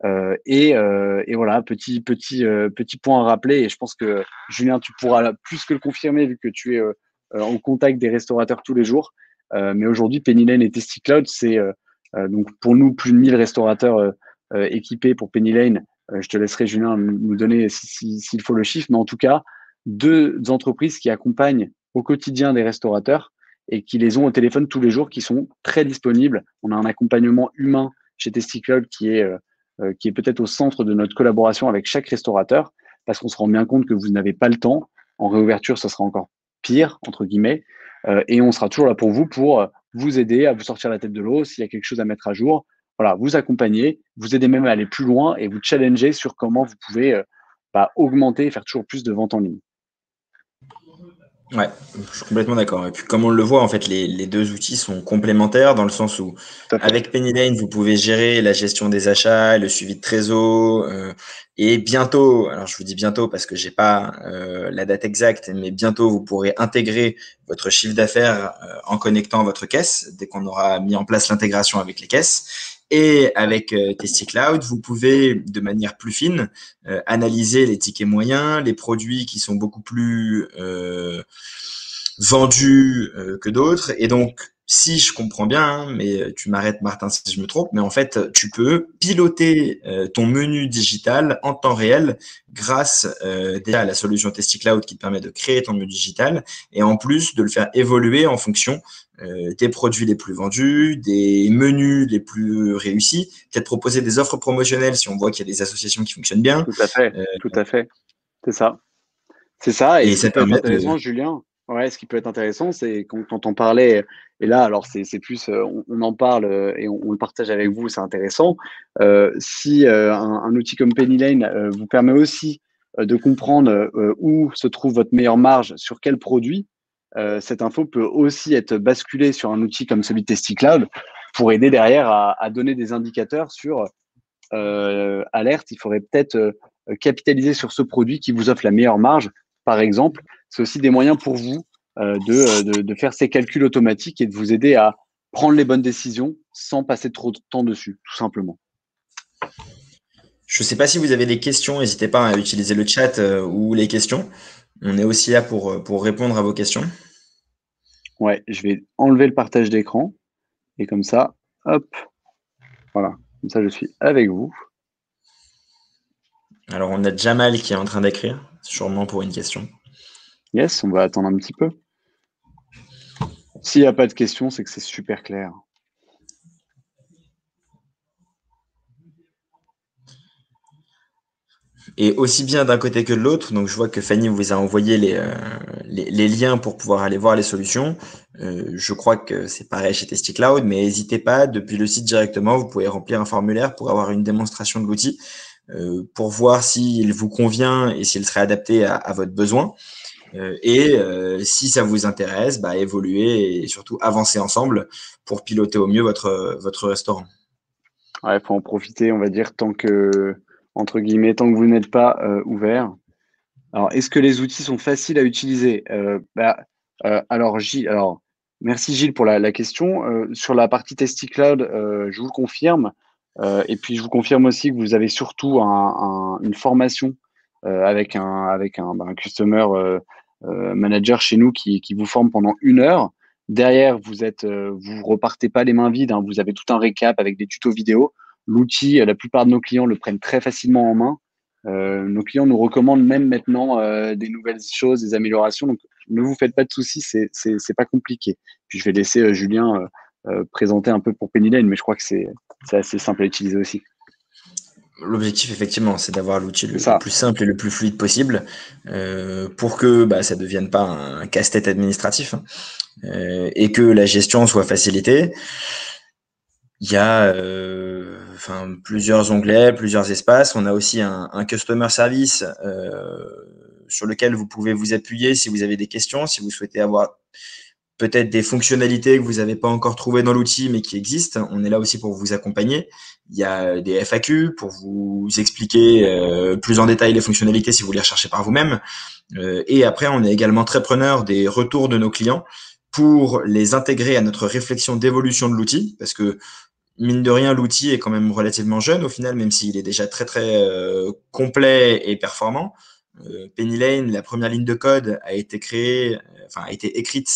Et voilà, petit point à rappeler, et je pense que Julien, tu pourras plus que le confirmer vu que tu es en contact des restaurateurs tous les jours. Mais aujourd'hui, Pennylane et Testicloud, c'est donc pour nous plus de 1000 restaurateurs équipés pour Pennylane. Je te laisserai, Julien, nous donner s'il faut le chiffre, mais en tout cas, deux entreprises qui accompagnent au quotidien des restaurateurs et qui les ont au téléphone tous les jours, qui sont très disponibles. On a un accompagnement humain chez Testicloud qui est peut-être au centre de notre collaboration avec chaque restaurateur, parce qu'on se rend bien compte que vous n'avez pas le temps. En réouverture, ça sera encore pire, entre guillemets, et on sera toujours là pour vous aider à vous sortir la tête de l'eau s'il y a quelque chose à mettre à jour. Voilà, vous accompagner, vous aider même à aller plus loin et vous challenger sur comment vous pouvez augmenter et faire toujours plus de ventes en ligne. Ouais, je suis complètement d'accord. Et puis, comme on le voit, en fait, les deux outils sont complémentaires dans le sens où, Tout à fait. avec Pennylane, vous pouvez gérer la gestion des achats, le suivi de trésor, et bientôt, alors je vous dis bientôt parce que j'ai pas la date exacte, mais bientôt vous pourrez intégrer votre chiffre d'affaires en connectant votre caisse dès qu'on aura mis en place l'intégration avec les caisses. Et avec Testicloud, vous pouvez, de manière plus fine, analyser les tickets moyens, les produits qui sont beaucoup plus vendus que d'autres. Et donc, si je comprends bien, hein, mais tu m'arrêtes Martin si je me trompe, mais en fait, tu peux piloter ton menu digital en temps réel grâce déjà à la solution TestiCloud qui te permet de créer ton menu digital et en plus de le faire évoluer en fonction des produits les plus vendus, des menus les plus réussis, peut-être proposer des offres promotionnelles si on voit qu'il y a des associations qui fonctionnent bien. Tout à fait, tout à fait. C'est ça. C'est ça. Et Et ce qui ça peut être permet de… intéressant, Julien, ouais, ce qui peut être intéressant, c'est quand on parlait, et là, alors c'est plus, on en parle et on le partage avec vous, c'est intéressant. Si un outil comme Pennylane vous permet aussi de comprendre où se trouve votre meilleure marge, sur quel produit, cette info peut aussi être basculée sur un outil comme celui de TestiCloud pour aider derrière à donner des indicateurs sur alerte, il faudrait peut-être capitaliser sur ce produit qui vous offre la meilleure marge, par exemple. C'est aussi des moyens pour vous de faire ces calculs automatiques et de vous aider à prendre les bonnes décisions sans passer trop de temps dessus, tout simplement. Je ne sais pas si vous avez des questions, n'hésitez pas à utiliser le chat ou les questions. On est aussi là pour répondre à vos questions. Ouais, je vais enlever le partage d'écran et comme ça, hop, voilà, comme ça je suis avec vous. Alors, on a Jamal qui est en train d'écrire, sûrement pour une question. Yes, on va attendre un petit peu. S'il n'y a pas de questions, c'est que c'est super clair. Et aussi bien d'un côté que de l'autre, donc je vois que Fanny vous a envoyé les liens pour pouvoir aller voir les solutions. Je crois que c'est pareil chez TestiCloud, mais n'hésitez pas, depuis le site directement, vous pouvez remplir un formulaire pour avoir une démonstration de l'outil, pour voir s'il vous convient et s'il serait adapté à votre besoin. Si ça vous intéresse, bah, évoluer et surtout avancer ensemble pour piloter au mieux votre restaurant. Ouais, faut en profiter, on va dire, tant que, entre guillemets, tant que vous n'êtes pas ouvert. Alors, est-ce que les outils sont faciles à utiliser? Alors, Gilles, alors, merci Gilles pour la question. Sur la partie TestiCloud, je vous le confirme. Et puis, je vous confirme aussi que vous avez surtout une formation avec un customer manager chez nous qui vous forme pendant 1 heure. Derrière, vous repartez pas les mains vides, hein. Vous avez tout un récap avec des tutos vidéo. L'outil, la plupart de nos clients le prennent très facilement en main. Nos clients nous recommandent même maintenant des nouvelles choses, des améliorations. Donc, ne vous faites pas de soucis, c'est pas compliqué. Puis je vais laisser Julien présenter un peu pour Pennylane, mais je crois que c'est assez simple à utiliser aussi. L'objectif, effectivement, c'est d'avoir l'outil C'est le ça. plus simple et le plus fluide possible pour que bah, ça ne devienne pas un casse-tête administratif, hein, et que la gestion soit facilitée. Il y a plusieurs onglets, plusieurs espaces. On a aussi un customer service sur lequel vous pouvez vous appuyer si vous avez des questions, si vous souhaitez avoir peut-être des fonctionnalités que vous n'avez pas encore trouvées dans l'outil, mais qui existent. On est là aussi pour vous accompagner. Il y a des FAQ pour vous expliquer plus en détail les fonctionnalités si vous les recherchez par vous-même. Et après, on est également très preneur des retours de nos clients pour les intégrer à notre réflexion d'évolution de l'outil, parce que mine de rien, l'outil est quand même relativement jeune au final, même s'il est déjà très très complet et performant. Pennylane, la première ligne de code a été a été écrite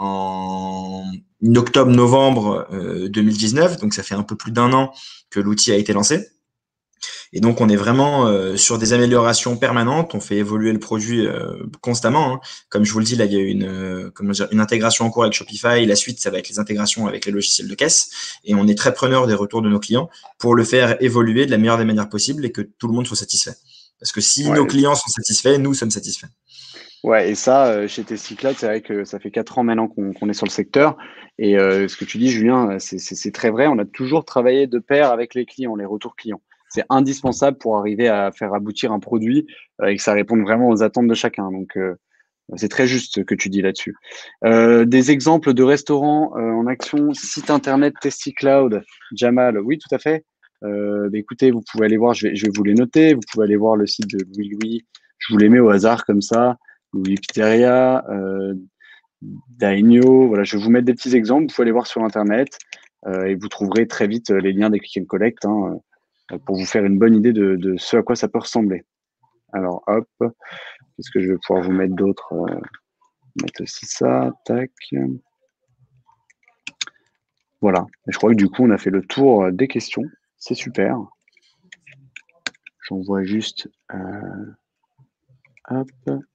en octobre-novembre 2019, donc ça fait un peu plus d'1 an que l'outil a été lancé. Et donc, on est vraiment sur des améliorations permanentes. On fait évoluer le produit constamment, hein. Comme je vous le dis, là, il y a une intégration en cours avec Shopify. La suite, ça va être les intégrations avec les logiciels de caisse. Et on est très preneur des retours de nos clients pour le faire évoluer de la meilleure des manières possibles et que tout le monde soit satisfait. Parce que si nos Ouais, clients sont satisfaits, nous sommes satisfaits. ouais, et ça, chez TestiCloud, c'est vrai que ça fait 4 ans maintenant qu'on est sur le secteur. Et ce que tu dis, Julien, c'est très vrai. On a toujours travaillé de pair avec les clients, les retours clients. C'est indispensable pour arriver à faire aboutir un produit et que ça réponde vraiment aux attentes de chacun. Donc, c'est très juste ce que tu dis là-dessus. Des exemples de restaurants en action, site internet TestiCloud, Jamal, oui, tout à fait. Écoutez, vous pouvez aller voir, je vais vous les noter. Vous pouvez aller voir le site de Louis Louis. Je vous les mets au hasard comme ça. Louis Pizzeria, Daigno. Voilà, je vais vous mettre des petits exemples. Vous pouvez aller voir sur Internet et vous trouverez très vite les liens des click and collect, hein, pour vous faire une bonne idée de ce à quoi ça peut ressembler. Alors, hop, qu'est-ce que je vais pouvoir vous mettre d'autre mettre aussi ça, tac. Voilà. Et je crois que du coup, on a fait le tour des questions. C'est super. J'en vois juste. Hop.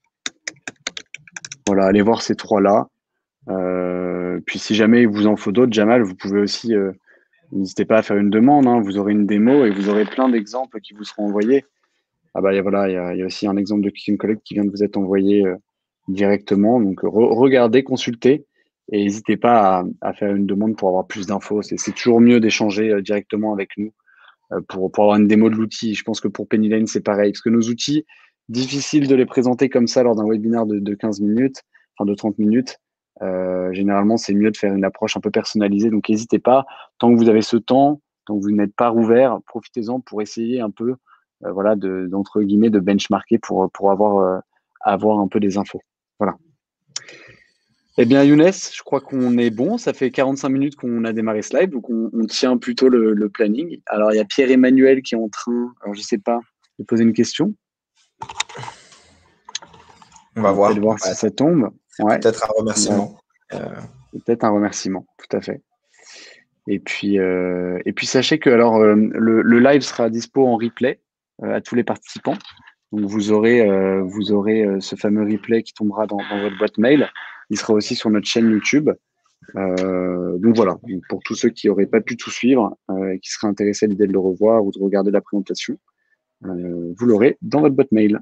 Voilà, allez voir ces trois-là. Puis si jamais il vous en faut d'autres, Jamal, vous pouvez aussi, n'hésitez pas à faire une demande, hein. Vous aurez une démo et vous aurez plein d'exemples qui vous seront envoyés. Ah bah voilà, il y a aussi un exemple de Click and Collect qui vient de vous être envoyé directement. Donc regardez, consultez et n'hésitez pas à faire une demande pour avoir plus d'infos. C'est toujours mieux d'échanger directement avec nous pour avoir une démo de l'outil. Je pense que pour Penny Lane, c'est pareil, parce que nos outils, difficile de les présenter comme ça lors d'un webinaire de 15 minutes, enfin de 30 minutes. Généralement, c'est mieux de faire une approche un peu personnalisée. Donc, n'hésitez pas, tant que vous avez ce temps, tant que vous n'êtes pas rouvert, profitez-en pour essayer un peu, voilà, d'entre guillemets, de benchmarker pour avoir un peu des infos. Voilà. Eh bien, Younes, je crois qu'on est bon. Ça fait 45 minutes qu'on a démarré ce live, donc on tient plutôt le planning. Alors, il y a Pierre-Emmanuel qui est en train, alors je ne sais pas, de poser une question. On va voir. Peut-être voir si ça tombe. Ouais. Peut-être un remerciement. Peut-être un remerciement, tout à fait. Et puis sachez que alors le live sera dispo en replay à tous les participants. Donc vous aurez ce fameux replay qui tombera dans votre boîte mail. Il sera aussi sur notre chaîne YouTube. Donc voilà, donc pour tous ceux qui n'auraient pas pu tout suivre et qui seraient intéressés à l'idée de le revoir ou de regarder la présentation, vous l'aurez dans votre boîte mail.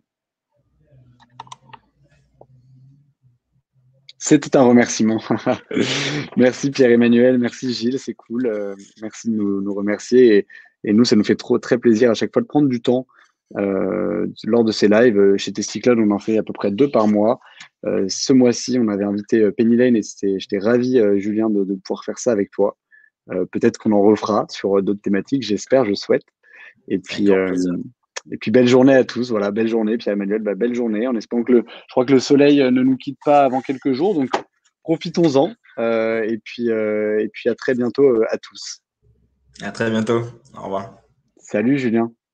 C'était un remerciement. Merci Pierre-Emmanuel, merci Gilles, c'est cool. Merci de nous remercier. Et nous, ça nous fait très plaisir à chaque fois de prendre du temps lors de ces lives. Chez Testicloud, on en fait à peu près 2 par mois. Ce mois-ci, on avait invité Penny Lane et j'étais ravi, Julien, de pouvoir faire ça avec toi. Peut-être qu'on en refera sur d'autres thématiques, j'espère, je souhaite. Et puis, belle journée à tous. Voilà, belle journée, Pierre-Emmanuel, belle journée. En espérant je crois que le soleil ne nous quitte pas avant quelques jours, donc profitons-en. Et puis à très bientôt à tous. À très bientôt. Au revoir. Salut, Julien.